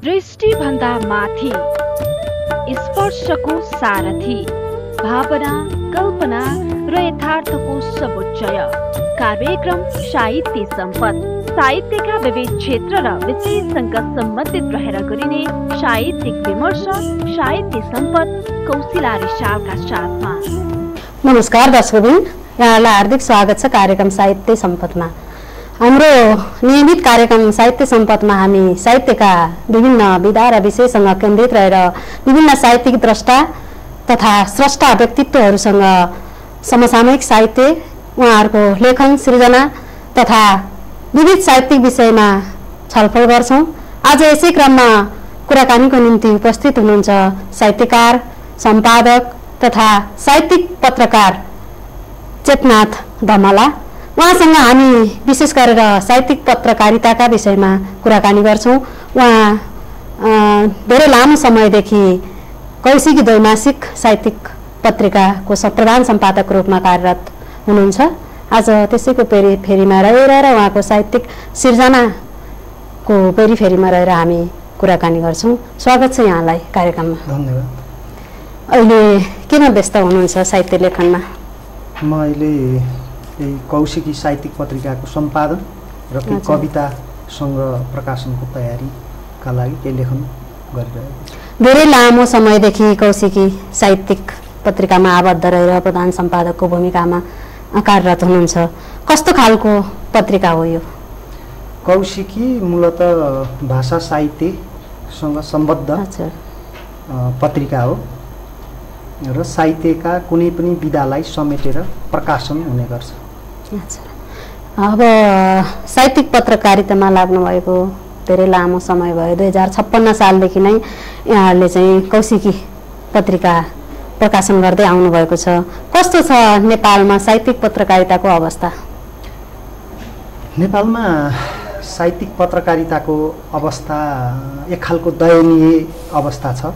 दृष्टि भन्दा माथि स्पर्शको सारथी भावना कल्पना र यथार्थको समुच्चय कार्यक्रम साहित्य सम्पद साहित्यका विविध क्षेत्र र विषयसँग सम्बन्धित रहेर गरिने साहित्यिक विमर्श साहित्य सम्पद कौशिला रिसालका साथमा। नमस्कार दर्शकबिन, यहाँलाई हार्दिक स्वागत छ कार्यक्रम साहित्य सम्पदमा। हाम्रो नियमित कार्यक्रम साहित्य सम्पदमा हामी साहित्यका विभिन्न विधा र विषयसँग केन्द्रित रहेर विभिन्न साहित्यिक द्रष्टा तथा स्रष्टा व्यक्तित्वहरूसँग समसामयिक साहित्य, उहाँहरूको लेखन सृजना तथा विविध साहित्यिक विषयमा छलफल गर्छौं। आज यसै क्रममा कुराकानीको निम्ति उपस्थित हुनुहुन्छ साहित्यकार, सम्पादक तथा साहित्यिक पत्रकार चेतनाथ धमला। उहाँसँग हामी विशेष गरेर साहित्यिक पत्रकारिताका विषयमा कुराकानी गर्छौं। उहाँ धेरै लामो समयदेखि कौशिकी द्वैमासिक साहित्यिक पत्रिकाको प्रधान सम्पादकको रूपमा कार्यरत हुनुहुन्छ। आज त्यसैको फेरीमा रहेर र उहाँको साहित्यिक सिर्जनाको फेरीमा रहेर हामी कुराकानी गर्छौं। स्वागत छ यहाँलाई कार्यक्रममा। धन्यवाद। अहिले किन व्यस्त हुनुहुन्छ साहित्य लेखनमा? म अहिले कौशिकी साहित्यिक पत्रिकाको सम्पादन र कविता सङ्ग्रह प्रकाशनको तयारीका लागि केही लेखन गरिरहेको छु। धेरै लामो समयदेखि कौशिकी साहित्यिक पत्रिकामा आबद्ध रहेर प्रधान सम्पादकको भूमिकामा कार्यरत हुनुहुन्छ। कस्तो खालको पत्रिका हो यो? कौशिकी मूलतः भाषा साहित्यसँग सम्बद्ध पत्रिका हो र साहित्यका कुनै पनि विधालाई समेटेर प्रकाशन हुने गर्छ। अब साहित्यिक पत्रकारितामा लाग्नुभएको धेरै लामो समय भयो। 2056 सालदेखि नै यहाँहरूले चाहिँ कौशिकी पत्रिका प्रकाशन गर्दै आउनुभएको छ। कस्तो छ नेपालमा साहित्यिक पत्रकारिताको अवस्था? नेपालमा साहित्यिक पत्रकारिताको अवस्था एक खालको दयनीय अवस्था छ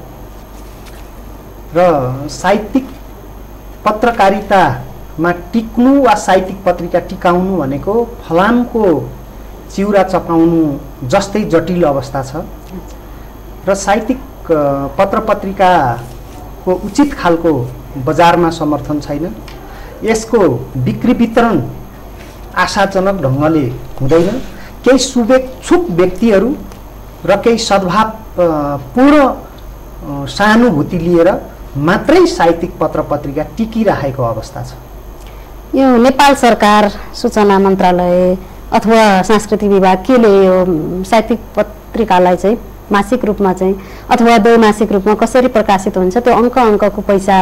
र साहित्यिक पत्रकारितामा टिक्नु वा साहित्यिक पत्रिका टिकाउनु भनेको फलामको चिउरा चपाउनु जस्तै जटिल अवस्था छ र साहित्यिक पत्र पत्रिकाको उचित खालको बजारमा समर्थन छैन। यसको बिक्री वितरण आशाजनक ढङ्गले हुँदैन। केही शुभेच्छुक व्यक्तिहरू र केही सद्भाव पूर्ण सहानुभूति लिएर मात्रै साहित्यिक पत्र पत्रिका टिकिरहेको अवस्था छ। यो नेपाल सरकार, सूचना मन्त्रालय अथवा सांस्कृतिक विभाग केले यो साहित्यिक पत्रिकालाई चाहिँ मासिक रूपमा चाहिँ अथवा द्वैमासिक रूपमा कसरी प्रकाशित हुन्छ त्यो अङ्कको पैसा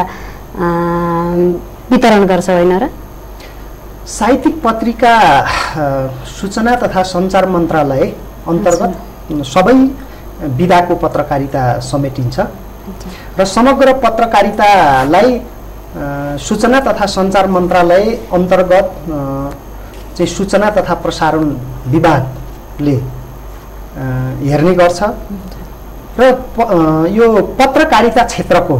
वितरण गर्छ होइन र? साहित्यिक पत्रिका सूचना तथा सञ्चार मन्त्रालय अन्तर्गत सबै विधाको पत्रकारिता समेटिन्छ र समग्र पत्रकारितालाई सूचना तथा सञ्चार मन्त्रालय अन्तर्गत चाहिँ सूचना तथा प्रसारण विभागले हेर्ने गर्छ र यो पत्रकारिता क्षेत्रको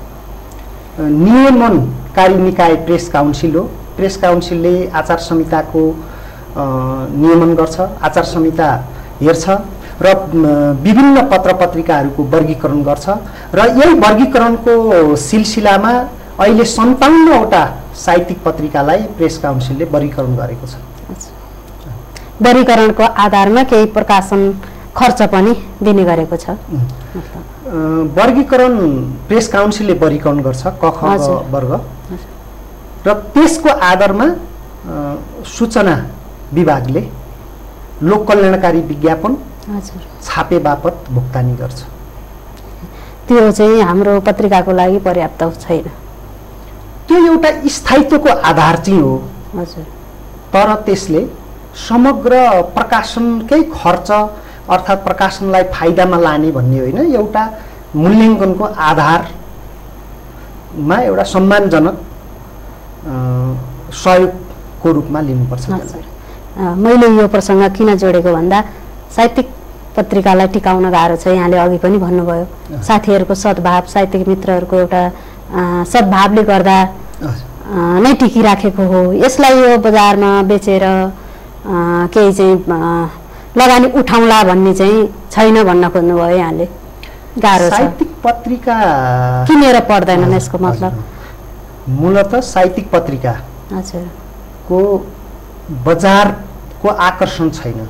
नियमनकारी निकाय प्रेस काउन्सिल हो। प्रेस काउन्सिलले आचार संहिताको नियमन गर्छ, आचार संहिता हेर्छ र विभिन्न पत्र पत्रिकाहरूको वर्गीकरण गर्छ र यही वर्गीकरणको सिलसिलामा अहिले 57वटा साहित्यिक पत्रिकालाई प्रेस काउन्सिलले वर्गीकरण गरेको छ। वर्गीकरणको आधारमा केही प्रकाशन खर्च पनि दिने गरेको छ। वर्गीकरण प्रेस काउन्सिलले वर्गीकरण गर्छ क ख वर्ग र त्यसको आधारमा सूचना विभागले लोक कल्याणकारी विज्ञापन छापे बापत भुक्तानी गर्छ। त्यो चाहिँ हाम्रो पत्रिकाको लागि पर्याप्त छैन। त्यो एउटा स्थायित्वको आधार चाहिँ हो। तर त्यसले समग्र प्रकाशनकै खर्च अर्थात् प्रकाशनलाई फाइदामा लाने भन्ने होइन, एउटा मूल्याङ्कनको आधारमा एउटा सम्मानजनक सहयोगको रूपमा लिनुपर्छ। मैले यो प्रसङ्ग किन जोडेको भन्दा साहित्यिक पत्रिकालाई टिकाउन गाह्रो छ। यहाँले अघि पनि भन्नुभयो साथीहरूको सद्भाव, साहित्यिक मित्रहरूको एउटा सद्भावले गर्दा नै टिकिराखेको हो। यसलाई यो बजारमा बेचेर केही चाहिँ लगानी उठाउला भन्ने चाहिँ छैन भन्न खोज्नुभयो यहाँले। गाह्रो छ। साहित्यिक पत्रिका किनेर पढ्दैनन् यसको मतलब? मूलतः साहित्यिक पत्रिका हजुर को बजारको आकर्षण छैन।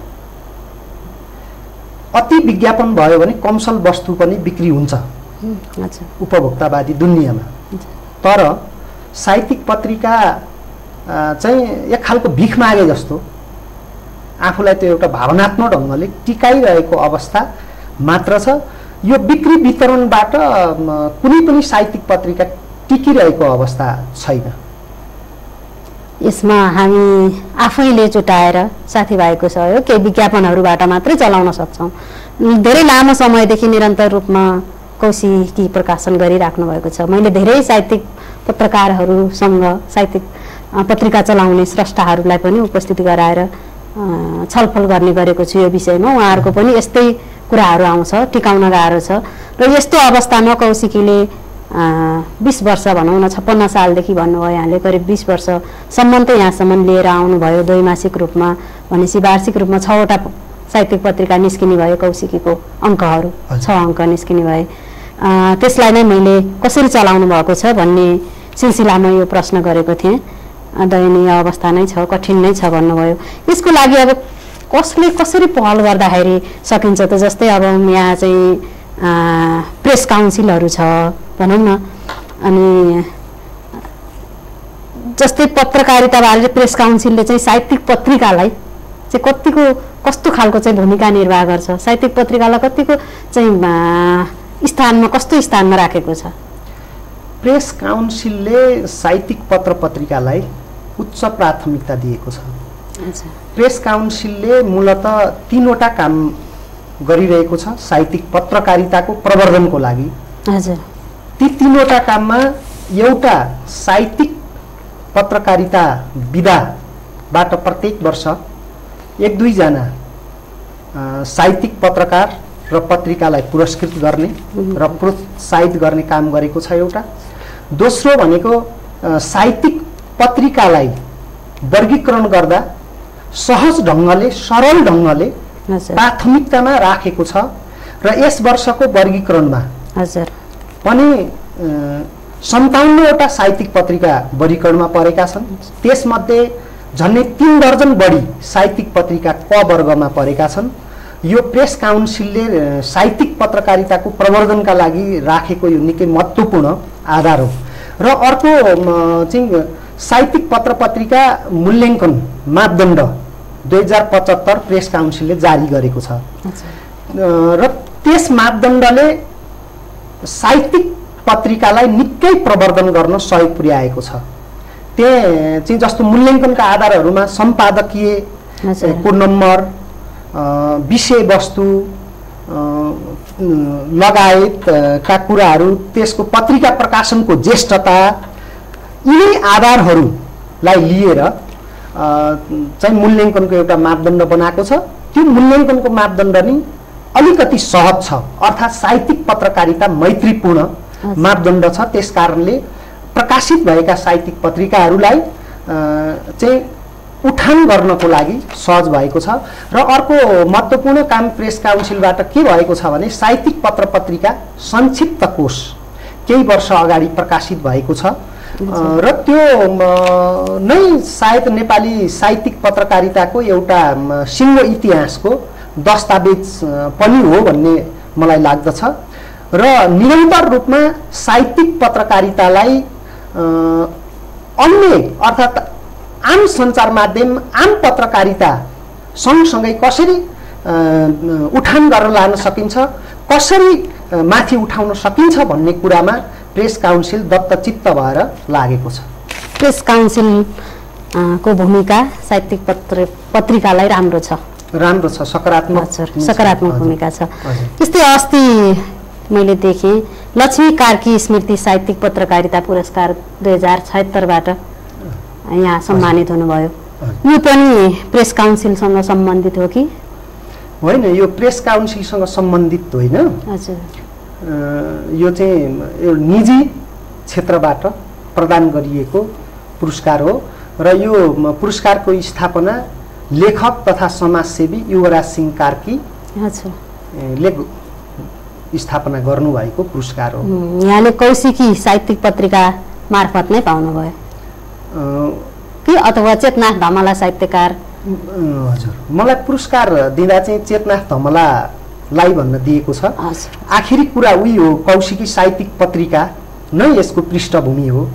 अति विज्ञापन भयो भने कमसल वस्तु पनि बिक्री हुन्छ उपभोक्तावादी दुनियाँमा। तर साहित्यिक पत्रिका चाहिँ एक खालको भिख मागे जस्तो आफूलाई त्यो एउटा भावनात्मक ढङ्गले टिकाइरहेको अवस्था मात्र छ। यो बिक्री वितरणबाट कुनै पनि साहित्यिक पत्रिका टिकिरहेको अवस्था छैन। यसमा हामी आफैले जुटाएर साथीभाइको सहयोग केही विज्ञापनहरूबाट मात्रै चलाउन सक्छौँ। धेरै लामो समयदेखि निरन्तर रूपमा कौशिकी प्रकाशन गरिराख्नु भएको छ। मैले धेरै साहित्यिक पत्रकारहरूसँग साहित्यिक पत्रिका चलाउने स्रष्टाहरूलाई पनि उपस्थित गराएर छलफल गर्ने गरेको छु यो विषयमा। उहाँहरूको पनि यस्तै कुराहरू आउँछ, टिकाउन गाह्रो छ। र यस्तो अवस्थामा कौशिकीले 20 वर्ष भनौँ न 56 सालदेखि भन्नुभयो यहाँले, करिब 20 वर्षसम्म त यहाँसम्म लिएर आउनुभयो द्वैमासिक रूपमा। भनेपछि वार्षिक रूपमा 6 वटा साहित्यिक पत्रिका निस्किने भयो कौशिकीको अङ्कहरू, 6 अङ्क निस्किने भए। त्यसलाई नै मैले कसरी चलाउनु भएको छ भन्ने सिलसिलामा यो प्रश्न गरेको थिएँ। दयनीय अवस्था नै छ, कठिन नै छ भन्नुभयो। यसको लागि अब कसले कसरी पहल गर्दाखेरि सकिन्छ त? जस्तै अब यहाँ चाहिँ प्रेस काउन्सिलहरू छ भनौँ न, अनि जस्तै पत्रकारिताबारे प्रेस काउन्सिलले चाहिँ साहित्यिक पत्रिकालाई चाहिँ कस्तो खालको चाहिँ भूमिका निर्वाह गर्छ? साहित्यिक पत्रिकालाई कतिको चाहिँ स्थानमा, कस्तो स्थानमा राखेको छ? प्रेस काउन्सिलले साहित्यिक पत्र पत्रिकालाई उच्च प्राथमिकता दिएको छ। प्रेस काउन्सिलले मूलतः 3 वटा काम गरिरहेको छ साहित्यिक पत्रकारिताको प्रवर्धनको लागि। हजुर। ती 3 वटा काममा एउटा साहित्यिक पत्रकारिता विधाबाट प्रत्येक वर्ष 1-2 जना साहित्यिक पत्रकार र पत्रिकालाई पुरस्कृत गर्ने र प्रोत्साहित गर्ने काम गरेको छ एउटा। दोस्रो भनेको साहित्यिक पत्रिकालाई वर्गीकरण गर्दा सहज ढङ्गले, सरल ढङ्गले प्राथमिकतामा राखेको छ। र यस वर्षको वर्गीकरणमा हजुर पनि 57 वटा साहित्यिक पत्रिका वर्गीकरणमा परेका छन्। त्यसमध्ये झन्डै 3 दर्जन बढी साहित्यिक पत्रिका क वर्गमा परेका छन्। यो प्रेस काउन्सिलले साहित्यिक पत्रकारिताको प्रवर्धनका लागि राखेको यो निकै महत्त्वपूर्ण आधार हो। र अर्को चाहिँ साहित्यिक पत्र पत्रिका मूल्याङ्कन मापदण्ड 2075 प्रेस काउन्सिलले जारी गरेको छ। र त्यस मापदण्डले साहित्यिक पत्रिकालाई निकै प्रवर्धन गर्न सहयोग पुर्याएको छ। त्यहाँ चाहिँ जस्तो मूल्याङ्कनका आधारहरूमा सम्पादकीय को नम्बर, विषयवस्तु लगायतका कुराहरू, त्यसको पत्रिका प्रकाशनको ज्येष्ठता, यिनै आधारहरूलाई लिएर चाहिँ मूल्याङ्कनको एउटा मापदण्ड बनाएको छ। त्यो मूल्याङ्कनको मापदण्ड नि अलिकति सहज छ, अर्थात् साहित्यिक पत्रकारिता मैत्रीपूर्ण मापदण्ड छ। त्यसकारणले प्रकाशित भएका साहित्यिक पत्रिकाहरूलाई चाहिँ उठान गर्नको लागि सहज भएको छ। र अर्को महत्त्वपूर्ण काम प्रेस काउन्सिलबाट के भएको छ भने साहित्यिक पत्र पत्रिका संक्षिप्त कोश केही वर्ष अगाडि प्रकाशित भएको छ। र त्यो नै सायद नेपाली साहित्यिक पत्रकारिताको एउटा सिङ्गो इतिहासको दस्तावेज पनि हो भन्ने मलाई लाग्दछ। र निरन्तर रूपमा साहित्यिक पत्रकारितालाई अन्य अर्थात् आम सञ्चार माध्यम, आम पत्रकारिता सँगसँगै कसरी उठान गरेर लान सकिन्छ, कसरी माथि उठाउन सकिन्छ भन्ने कुरामा प्रेस काउन्सिल दत्तचित्त भएर लागेको छ। प्रेस काउन्सिल को भूमिका साहित्यिक पत्रिकालाई राम्रो छ, सकारात्मक भूमिका छ। त्यस्तै अस्ति मैले देखेँ लक्ष्मी कार्की स्मृति साहित्यिक पत्रकारिता पुरस्कार 2076बाट यहाँ सम्मानित हुनुभयो। यो पनि प्रेस काउन्सिलसँग सम्बन्धित हो कि होइन? यो प्रेस काउन्सिलसँग सम्बन्धित होइन। हजुर। यो चाहिँ एउटा निजी क्षेत्रबाट प्रदान गरिएको पुरस्कार हो। र यो पुरस्कारको स्थापना लेखक तथा समाजसेवी युवराज सिंह कार्की ले स्थापना गर्नुभएको पुरस्कार हो। यहाँले कौशिकी साहित्यिक पत्रिका मार्फत नै पाउनुभयो कि अथवा चेतनाथ धमला साहित्यकार? हजुर, मलाई पुरस्कार दिँदा चाहिँ चेतनाथ धमलालाई भन्न दिएको छ। आखिरी कुरा उही हो, कौशिकी साहित्यिक पत्रिका नै यसको पृष्ठभूमि हो।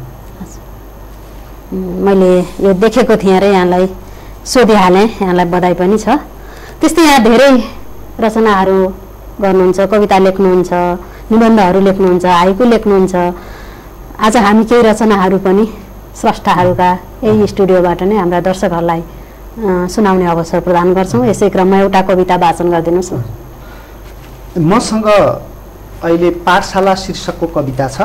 मैले यो देखेको थिएँ र यहाँलाई सोधिहालेँ, यहाँलाई बधाई पनि छ। त्यस्तै यहाँ धेरै रचनाहरू गर्नुहुन्छ, कविता लेख्नुहुन्छ, निबन्धहरू लेख्नुहुन्छ, हाइकु लेख्नुहुन्छ। आज हामी केही रचनाहरू पनि स्रष्टाहरूका यही स्टुडियोबाट नै हाम्रा दर्शकहरूलाई सुनाउने अवसर प्रदान गर्छौँ। यसै क्रममा एउटा कविता वाचन गरिदिनुहोस् न। मसँग अहिले पाठशाला शीर्षकको कविता छ।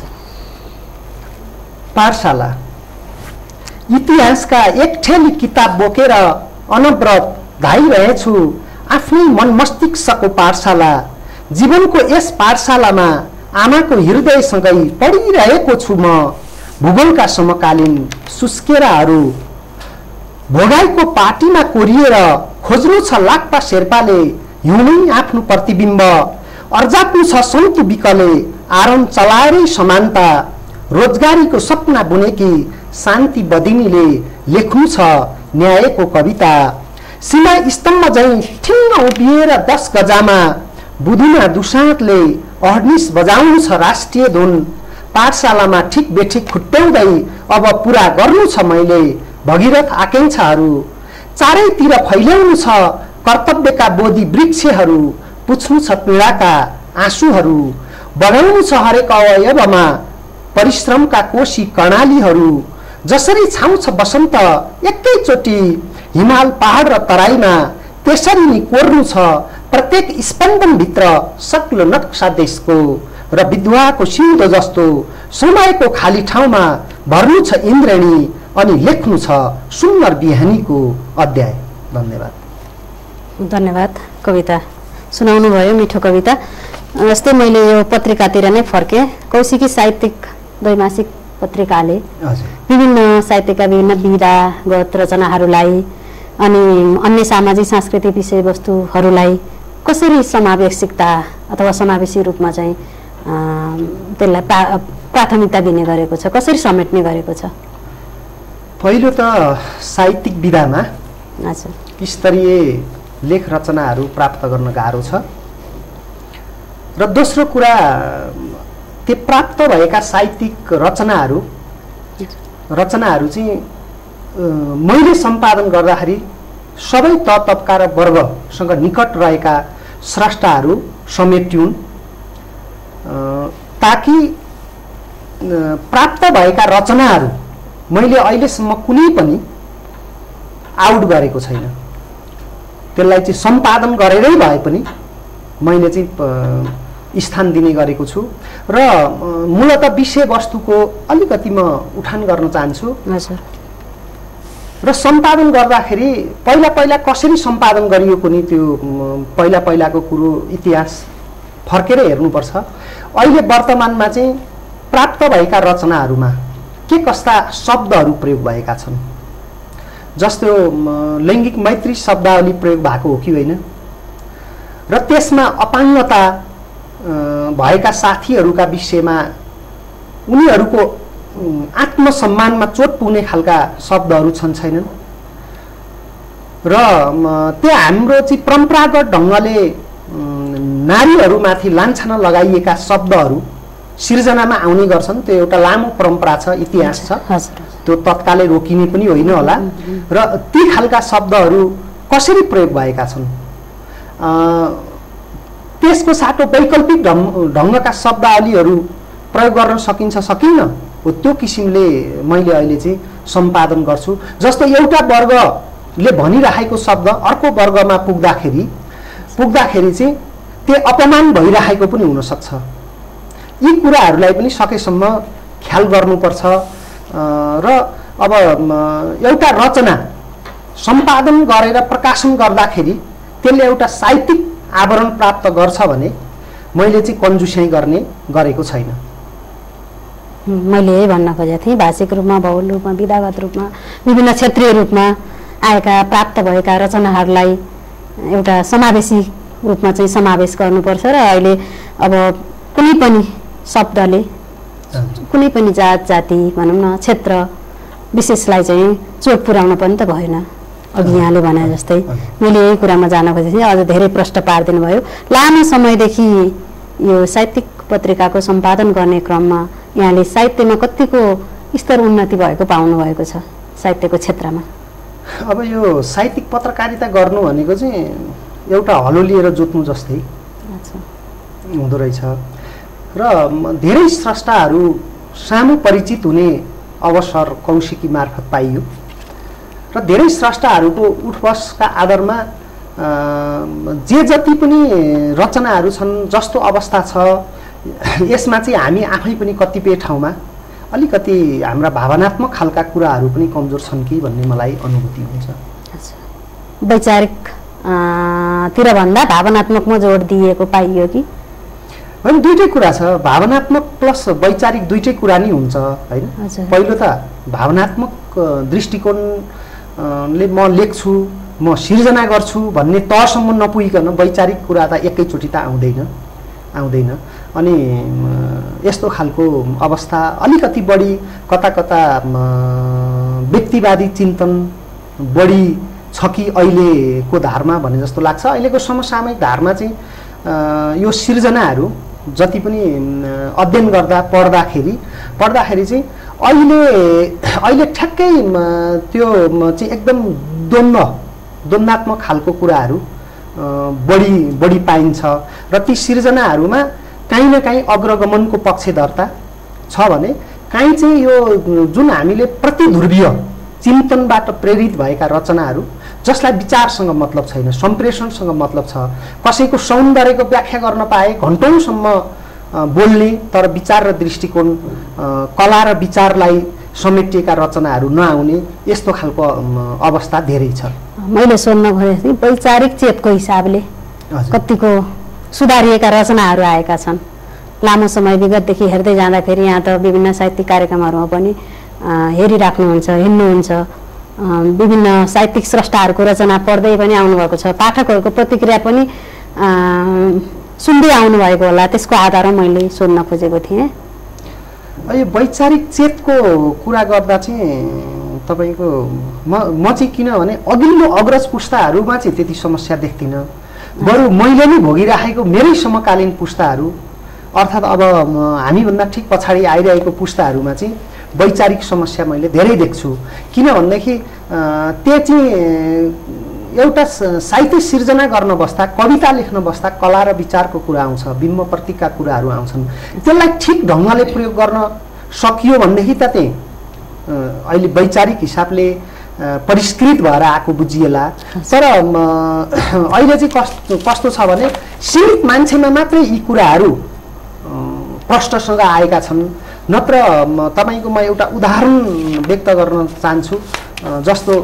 पाठशाला। इतिहासका एक ठेली किताब बोकेर अनवरत धाइरहेछु आफ्नै मन मस्तिष्कको पाठशाला। जीवनको यस पाठशालामा आमाको हृदयसँगै पढिरहेको छु म। भूगोलका समकालीन सुस्केराहरू भोगाईको पाटीमा कोरिएर खोज्नु छ लाक्पा शेर्पाले हिउँमै आफ्नो प्रतिबिम्ब। अर्जाप्नु छ सन्तु बिकले आरम चलाएरै समानता। रोजगारीको सपना बुनेकी शान्ति बदिनीले लेख्नु छ न्यायको कविता। सीमा स्तम्भ झैँ ठिङ्ग उभिएर 10 गजामा बुधुना दुसाँतले अहर्निस बजाउनु छ राष्ट्रिय धुन। पाठशालामा ठिक बेठिक खुट्ट्याउँदै अब पुरा गर्नु छ मैले भगीरथ आकांक्षाहरू। चारैतिर फैल्याउनु छ कर्तव्यका बोधी वृक्षहरू। पुछ्नु छ पीडाका आँसुहरू। बढाउनु छ हरेक अवयवमा परिश्रमका कोशी कर्णालीहरू। जसरी छाउँछ बसन्त एकैचोटि हिमाल पहाड र तराईमा त्यसरी नै कोर्नु छ प्रत्येक स्पन्दनभित्र सक्लो नक्सा देशको। र विधवाको सिउँदो जस्तो समयको खाली ठाउँमा भर्नु छ इन्द्रेणी अनि लेख्नु छ सुन्दर बिहानीको अध्याय। धन्यवाद। धन्यवाद। कविता सुनाउनु भयो, मिठो कविता। जस्तै मैले यो पत्रिकातिर नै फर्केँ। कौशिकी साहित्यिक द्वैमासिक पत्रिकाले विभिन्न साहित्यका विभिन्न विधागत रचनाहरूलाई अनि अन्य सामाजिक सांस्कृतिक विषयवस्तुहरूलाई कसरी समावेशिकता अथवा समावेशी रूपमा चाहिँ त्यसलाई प्राथमिकता दिने गरेको छ, कसरी समेट्ने गरेको छ? पहिलो त साहित्यिक विधामा स्तरीय लेख रचनाहरू प्राप्त गर्न गाह्रो छ र दोस्रो कुरा त्यो प्राप्त भएका साहित्यिक रचनाहरू चाहिँ मैले सम्पादन गर्दाखेरि सबै तबका र वर्गसँग निकट रहेका स्रष्टाहरू समेट्युन् ताकि प्राप्त भएका रचनाहरू मैले अहिलेसम्म कुनै पनि आउट गरेको छैन। त्यसलाई चाहिँ सम्पादन गरेरै भए पनि मैले चाहिँ स्थान दिने गरेको छु र मूलतः विषयवस्तुको अलिकति म उठान गर्न चाहन्छु। र सम्पादन गर्दाखेरि पहिला कसरी सम्पादन गरियो कुनै त्यो पहिलाको कुरो इतिहास फर्केर हेर्नुपर्छ। अहिले वर्तमानमा चाहिँ प्राप्त भएका रचनाहरूमा के कस्ता शब्दहरू प्रयोग भएका छन्, जस्तो लैङ्गिक मैत्री शब्दावली प्रयोग भएको हो कि होइन, र त्यसमा अपाङ्गता भएका साथीहरूका विषयमा उनीहरूको आत्मसम्मानमा चोट पुग्ने खालका शब्दहरू छन् छैनन्, र त्यो हाम्रो चाहिँ परम्परागत ढङ्गले नारीहरूमाथि लान्छना लगाइएका शब्दहरू सिर्जनामा आउने गर्छन्। त्यो एउटा लामो परम्परा छ, इतिहास छ, त्यो तत्कालै रोकिने पनि होइन होला। र ती खालका शब्दहरू कसरी प्रयोग भएका छन्, त्यसको साटो वैकल्पिक ढङ्गका शब्दावलीहरू प्रयोग गर्न सकिन्छ सकिन्न हो, त्यो किसिमले मैले अहिले चाहिँ सम्पादन गर्छु। जस्तो एउटा वर्गले भनिरहेको शब्द अर्को वर्गमा पुग्दाखेरि चाहिँ त्यो अपमान भइरहेको पनि हुनसक्छ। यी कुराहरूलाई पनि सकेसम्म ख्याल गर्नुपर्छ। र अब एउटा रचना सम्पादन गरेर प्रकाशन गर्दाखेरि त्यसले एउटा साहित्यिक आवरण प्राप्त गर्छ भने मैले चाहिँ कन्जुस्याइ गरेको छैन। मैले यही भन्न खोजेको थिएँ, भाषिक रूपमा, भौगोलिक रूपमा, विधागत रूपमा, विभिन्न क्षेत्रीय रूपमा आएका प्राप्त भएका रचनाहरूलाई एउटा समावेशी रूपमा चाहिँ समावेश गर्नुपर्छ र अहिले अब कुनै पनि शब्दले कुनै पनि जात जाति भनौँ न क्षेत्र विशेषलाई चाहिँ चोट पुर्याउन पनि त भएन। अघि यहाँले भने जस्तै मैले यही कुरामा जान खोजेको थिएँ, अझ धेरै प्रश्न पारिदिनु भयो। लामो समयदेखि यो साहित्यिक पत्रिकाको सम्पादन गर्ने क्रममा यहाँले साहित्यमा कतिको स्तर उन्नति भएको पाउनु भएको छ साहित्यको क्षेत्रमा? अब यो साहित्यिक पत्रकारिता गर्नु भनेको चाहिँ एउटा हलो लिएर जोत्नु जस्तै हुँदो रहेछ र धेरै स्रष्टाहरू सामु परिचित हुने अवसर कौशिकी मार्फत पाइयो र धेरै स्रष्टाहरूको उठबसका आधारमा जे जति पनि रचनाहरू छन्, जस्तो अवस्था छ यसमा चाहिँ हामी आफै पनि कतिपय ठाउँमा अलिकति हाम्रा भावनात्मक खालका कुराहरू पनि कमजोर छन् कि भन्ने मलाई अनुभूति हुन्छ। वैचारिक तिरभन्दा भावनात्मकमा जोड दिएको पाइयो कि? होइन, दुईटै कुरा छ, भावनात्मक प्लस वैचारिक दुईटै कुरा नै हुन्छ होइन। पहिलो त भावनात्मक दृष्टिकोणले म लेख्छु, म सिर्जना गर्छु भन्ने तहसम्म नपुगिकन वैचारिक कुरा त एकैचोटि त आउँदैन। अनि यस्तो खालको अवस्था अलिकति बढी कता कता व्यक्तिवादी चिन्तन बढी छ कि अहिलेको धारमा भने जस्तो लाग्छ। अहिलेको समसामयिक धारमा चाहिँ यो सिर्जनाहरू जति पनि अध्ययन गर्दा पढ्दाखेरि चाहिँ अहिले ठ्याक्कै त्यो चाहिँ एकदम द्वन्द्वात्मक खालको कुराहरू बढी पाइन्छ र ती सिर्जनाहरूमा काहीँ न काहीँ अग्रगमनको पक्षधर्ता छ भने काहीँ चाहिँ यो जुन हामीले प्रतिध्रुवीय चिन्तनबाट प्रेरित भएका रचनाहरू जसलाई विचारसँग मतलब छैन, सम्प्रेषणसँग मतलब छ, कसैको सौन्दर्यको व्याख्या गर्न पाए घन्टौँसम्म बोल्ने तर विचार र दृष्टिकोण कला र विचारलाई समेटिएका रचनाहरू नआउने यस्तो खालको अवस्था धेरै छ। मैले सोध्न खोजेको थिएँ वैचारिक चेतको हिसाबले कतिको सुधारिएका रचनाहरू आएका छन्? लामो समय विगतदेखि हेर्दै जाँदाखेरि यहाँ त विभिन्न साहित्यिक कार्यक्रमहरूमा पनि हेरिराख्नुहुन्छ, हिँड्नुहुन्छ, विभिन्न साहित्यिक स्रष्टाहरूको रचना पढ्दै पनि आउनुभएको छ, पाठकहरूको प्रतिक्रिया पनि सुन्दै आउनुभएको होला, त्यसको आधारमा मैले सोध्न खोजेको थिएँ। यो वैचारिक चेतको कुरा गर्दा चाहिँ तपाईँको म चाहिँ किनभने अघिल्लो अग्रज पुस्ताहरूमा चाहिँ त्यति समस्या देख्दिनँ, बरु मैले नै भोगिराखेको मेरै समकालीन पुस्ताहरू अर्थात् अब हामीभन्दा ठिक पछाडि आइरहेको पुस्ताहरूमा चाहिँ वैचारिक समस्या मैले धेरै देख्छु। किन भनेदेखि त्यो चाहिँ एउटा साहित्य सिर्जना गर्न बस्दा, कविता लेख्न बस्दा कला र विचारको कुरा आउँछ, बिम्ब प्रतीकका कुराहरू आउँछन्। त्यसलाई ठिक ढङ्गले प्रयोग गर्न सकियो भनेदेखि त त्यही अहिले वैचारिक हिसाबले परिष्कृत भएर आएको बुझिएला। तर अहिले चाहिँ कस्तो छ भने सीमित मान्छेमा मात्रै यी कुराहरू प्रष्टसँग आएका छन्। नत्र तपाईँको म एउटा उदाहरण व्यक्त गर्न चाहन्छु, जस्तो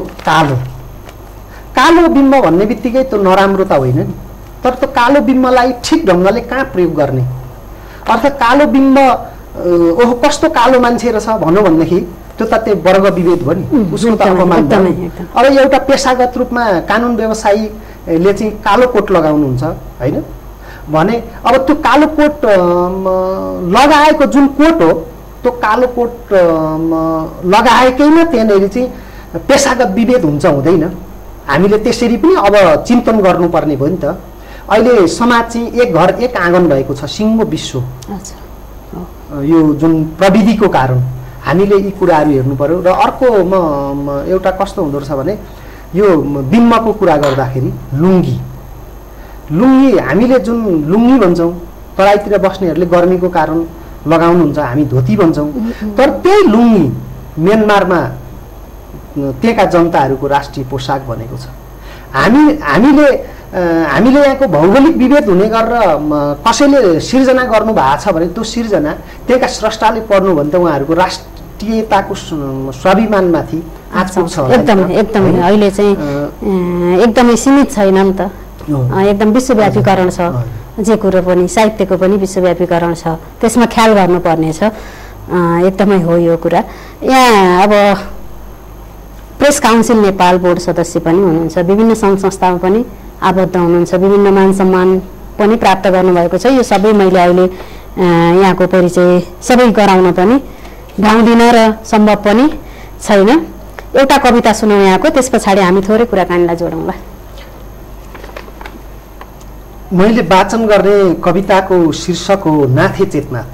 कालो बिम्ब भन्ने बित्तिकै त्यो नराम्रो त होइन नि, तर त्यो कालो बिम्बलाई ठिक ढङ्गले कहाँ प्रयोग गर्ने, अर्थात् कालो बिम्ब ओहो कस्तो कालो मान्छे रहेछ भनौँ भनेदेखि त्यो त त्यो वर्ग विभेद भयो नि, उसको त अपमान भयो। अब एउटा पेसागत रूपमा कानुन व्यवसायीले चाहिँ कालो कोट लगाउनुहुन्छ होइन भने अब त्यो कालो कोट लगाएको जुन कोट हो त्यो कालो कोट लगाएकैमा त्यहाँनिर चाहिँ पेसागत विभेद हुन्छ हुँदैन। हामीले त्यसरी पनि अब चिन्तन गर्नुपर्ने भयो नि त। अहिले समाज चाहिँ एक घर एक आँगन भएको छ, सिङ्गो विश्व। यो जुन प्रविधिको कारण हामीले यी कुराहरू हेर्नु पर्यो। र अर्को म एउटा कस्तो हुँदो रहेछ भने यो बिम्बको कुरा गर्दाखेरि लुङ्गी हामीले जुन लुङ्गी भन्छौँ, तराईतिर बस्नेहरूले गर्मीको कारण लगाउनुहुन्छ, हामी धोती भन्छौँ। तर त्यही लुङ्गी म्यानमारमा त्यहाँका जनताहरूको राष्ट्रिय पोसाक भनेको छ। हामीले यहाँको भौगोलिक विभेद हुने गरेर कसैले सिर्जना गर्नु भएको छ भने त्यो सिर्जना त्यहाँका स्रष्टाले पढ्नु भने त उहाँहरूको राष्ट्रियताको स्वाभिमानमाथि आँच पुग्छ। एकदमै अहिले चाहिँ एकदमै सीमित छैन नि त, एकदम विश्वव्यापीकरण छ। जे कुरो पनि साहित्यको पनि विश्वव्यापीकरण छ, त्यसमा ख्याल गर्नुपर्ने छ। एकदमै हो यो कुरा। यहाँ अब प्रेस काउन्सिल नेपाल बोर्ड सदस्य पनि हुनुहुन्छ, विभिन्न सङ्घ संस्थामा पनि आबद्ध हुनुहुन्छ, विभिन्न मान सम्मान पनि प्राप्त गर्नुभएको छ। यो सबै मैले अहिले यहाँको परिचय सबै गराउन पनि भ्याउँदिनँ र सम्भव पनि छैन। एउटा कविता सुनौँ यहाँको, त्यस पछाडि हामी थोरै कुराकानीलाई जोडौँला। मैले वाचन गर्ने कविताको शीर्षक हो नाथे चेतनाथ।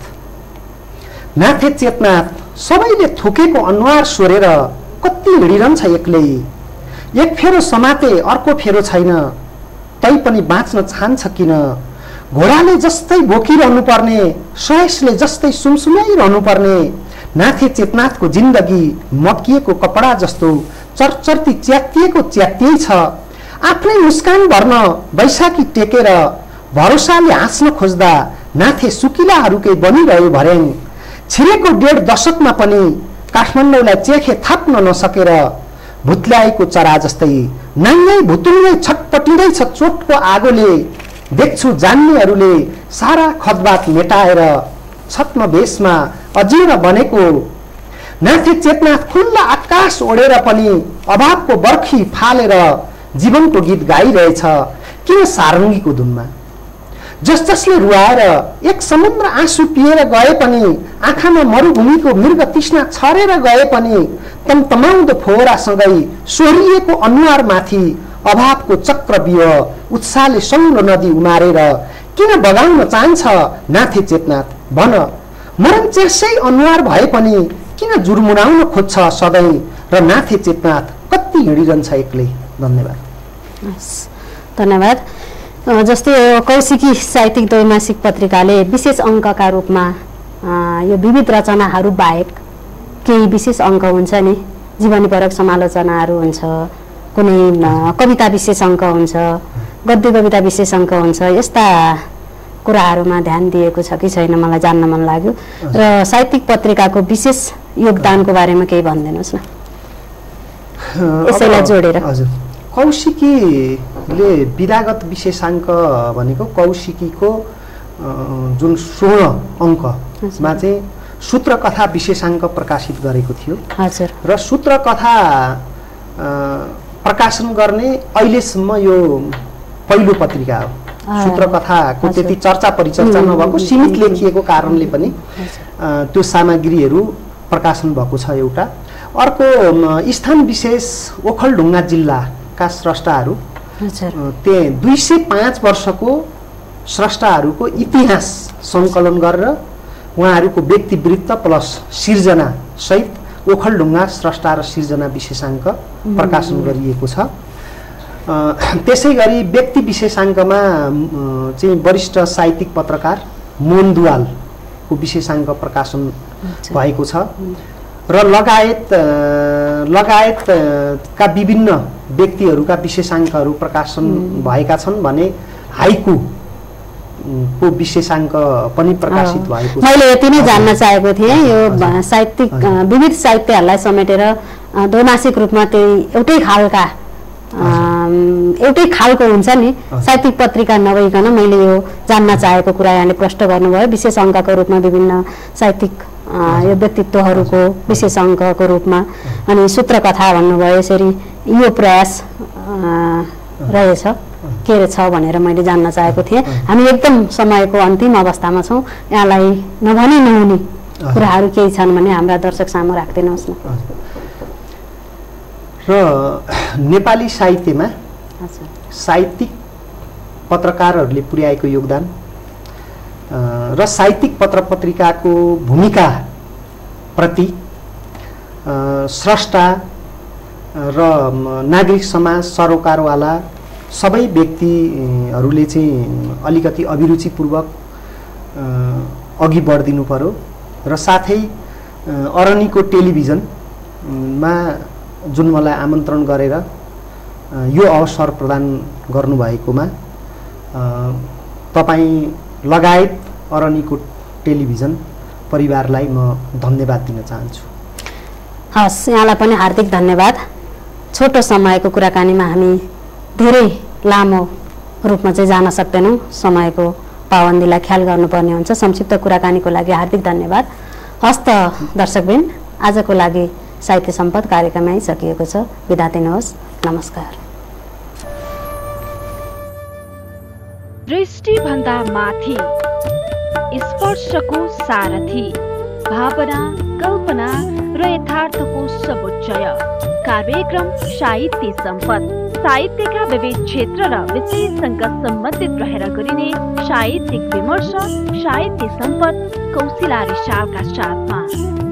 नाथे चेतनाथ सबैले थुकेको अनुहार सोरेर कति हिँडिरहन्छ एक्लै, एक फेरो समाते अर्को फेरो छैन, तै पनि बाँच्न चाहन्छ किन? घोडाले जस्तै बोकिरहनु पर्ने, सयसले जस्तै सुमसुमाइरहनु पर्ने, नाथे चेतनाथको जिन्दगी मकिएको कपडा जस्तो चरचर्ती च्यातिएको च्यातियै छ। आफ्नै मुस्कान भर्न बैशाखी टेकेर भरोसाले हाँस्न खोज्दा नाथे सुकिलाहरूकै बनिरह्यो भर्याङ। छिरेको 1.5 दशकमा पनि काठमाडौँलाई चेखे थाप्न नसकेर भुत्ल्याएको चरा जस्तै नाङ्गै भुतुङ्गै छटपटिँदैछ चोटको आगोले। देख्छु जान्नेहरूले सारा खतबात मेटाएर छद्मवेशमा अजीर्ण बनेको। नाथे चेतनाथ खुल्ला आकाश ओढेर पनि अभावको बर्खी फालेर जीवनको गीत गाइरहेछ किन सारङ्गीको धुनमा? जसले रुवाएर एक समुद्र आँसु पिएर गए पनि, आँखामा मरुभूमिको मृग तृष्णा छरेर गए पनि, तमतमाउँदो फोहरासँगै सोरिएको अनुहारमाथि अभावको चक्रव्यूह उत्साहले सौलो नदी उमारेर किन बगाउन चाहन्छ नाथे चेतनाथ? भन, मरण चेर्सै अनुहार भए पनि किन जुर्मुनाउन खोज्छ सधैँ? र नाथे चेतनाथ कति हिँडिरहन्छ एक्लै? धन्यवाद। धन्यवाद। जस्तै कौशिकी साहित्यिक द्वैमासिक पत्रिकाले विशेष अङ्कका रूपमा यो विविध रचनाहरू बाहेक केही विशेष अङ्क हुन्छ नि, जीवनीपरक समालोचनाहरू हुन्छ, कुनै कविता विशेष अङ्क हुन्छ, गद्य कविता विशेष अङ्क हुन्छ, यस्ता कुराहरूमा ध्यान दिएको छ कि छैन मलाई जान्न मन लाग्यो। र साहित्यिक पत्रिकाको विशेष योगदानको बारेमा केही भनिदिनुहोस् न यसैलाई जोडेर। हजुर, कौशिकीले विधागत विशेषाङ्क भनेको कौशिकीको जुन 16 अङ्कमा चाहिँ सूत्रकथा विशेषाङ्क प्रकाशित गरेको थियो। हजुर। र सूत्रकथा प्रकाशन गर्ने अहिलेसम्म यो पहिलो पत्रिका हो। सूत्रकथाको त्यति चर्चा परिचर्चा नभएको, सीमित लेखिएको कारणले पनि त्यो सामग्रीहरू प्रकाशन भएको छ एउटा। अर्को स्थान विशेष ओखलढुङ्गा जिल्लाका स्रष्टाहरू, त्यहाँ 205 वर्षको स्रष्टाहरूको इतिहास सङ्कलन गरेर उहाँहरूको व्यक्तिवृत्त प्लस सिर्जना सहित ओखलढुङ्गा स्रष्टा र सिर्जना विशेषाङ्क प्रकाशन गरिएको छ। त्यसै गरी व्यक्ति विशेषाङ्कमा चाहिँ वरिष्ठ साहित्यिक पत्रकार मोहन दुवालको विशेषाङ्क प्रकाशन भएको छ। र लगायतका विभिन्न व्यक्तिहरूका विशेषाङ्कहरू प्रकाशन भएका छन् भने हाइकु को विशेषाङ्क पनि प्रकाशित भएको छ। मैले यति नै जान्न चाहेको थिएँ। यो साहित्यिक विविध साहित्यहरूलाई समेटेर द्वैमासिक रूपमा त्यही एउटै खालको हुन्छ नि साहित्यिक पत्रिका नभइकन मैले यो जान्न चाहेको कुरा यहाँले प्रश्न गर्नुभयो। विशेष अङ्कको रूपमा विभिन्न साहित्यिक यो व्यक्तित्वहरूको विशेष अङ्कको रूपमा, अनि सूत्रकथा भन्नुभयो, यसरी यो प्रयास रहेछ के छ भनेर मैले जान्न चाहेको थिएँ। हामी एकदम समयको अन्तिम अवस्थामा छौँ। यहाँलाई नभनी नहुने कुराहरू केही छन् भने हाम्रा दर्शक सामु राखिदिनुहोस् न। र नेपाली साहित्यमा साहित्यिक पत्रकारहरूले पुर्याएको योगदान र साहित्यिक पत्र पत्रिकाको भूमिका प्रति स्रष्टा र नागरिक समाज, सरोकारवाला सबै व्यक्तिहरूले चाहिँ अलिकति अभिरुचिपूर्वक अघि बढिदिनु पर्यो। र साथै अरनीको टेलिभिजनमा जुन मलाई आमन्त्रण गरेर यो अवसर प्रदान गर्नुभएकोमा तपाईँ लगायत अरनीको टेलिभिजन परिवारलाई म धन्यवाद दिन चाहन्छु। हस्, यहाँलाई पनि हार्दिक धन्यवाद। छोटो समयको कुराकानीमा हामी धेरै लामो रूपमा चाहिँ जान सक्दैनौँ, समयको पाबन्दीलाई ख्याल गर्नुपर्ने हुन्छ। संक्षिप्त कुराकानीको लागि हार्दिक धन्यवाद। हस्त दर्शकवृन्द, आजको लागि साहित्य सम्पद कार्यक्रम आइसकेको छ। बिदा दिनुहोस्। नमस्कार। दृष्टि भन्दा माथि स्पर्शको सारथी भावना कल्पना र यथार्थको समुच्चय कार्यक्रम साहित्य सम्पद साहित्यका विविध क्षेत्र र विषयसँग सम्बन्धित रहेर गरिने साहित्यिक विमर्श साहित्य सम्पद कौशिला रिसालका साथमा